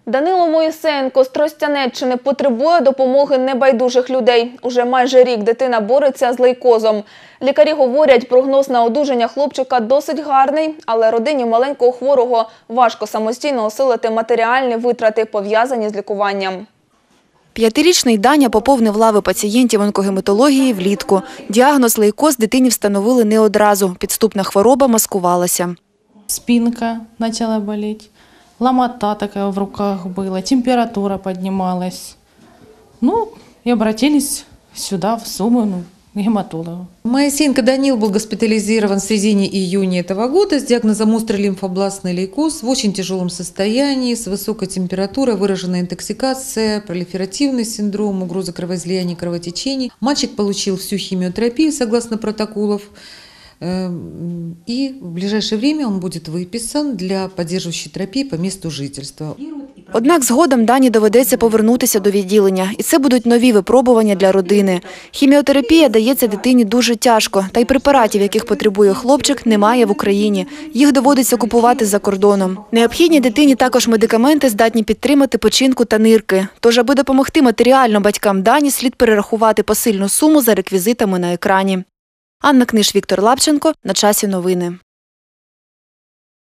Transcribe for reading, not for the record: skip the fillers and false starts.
Данило Моїсеєнко з Тростянеччини потребує допомоги небайдужих людей. Уже майже рік дитина бореться з лейкозом. Лікарі говорять, прогноз на одужання хлопчика досить гарний, але родині маленького хворого важко самостійно осилити матеріальні витрати, пов'язані з лікуванням. П'ятирічний Даня поповнив лави пацієнтів онкогематології влітку. Діагноз лейкоз дитині встановили не одразу. Підступна хвороба маскувалася. Спинка почала боліти, ломота така в руках була, температура піднімалась. І обратились сюди, в Суму, к гематологу. Моисеенко Данил был госпитализирован в середине-июня этого года с диагнозом острый лимфобластный лейкоз в очень тяжелом состоянии, с высокой температурой, выраженная интоксикация, пролиферативный синдром, угроза кровоизлияний, кровотечений. Мальчик получил всю химиотерапию согласно протоколов. И в ближайшее время он будет выписан для поддерживающей терапии по месту жительства. Однак згодом Дані доведеться повернутися до відділення. І це будуть нові випробування для родини. Хіміотерапія дається дитині дуже тяжко. Та й препаратів, яких потребує хлопчик, немає в Україні. Їх доводиться купувати за кордоном. Необхідні дитині також медикаменти, здатні підтримати печінку та нирки. Тож, аби допомогти матеріально батькам Дані, слід перерахувати посильну суму за реквізитами на екрані. Анна Книж, Віктор Лапченко. На часі новини.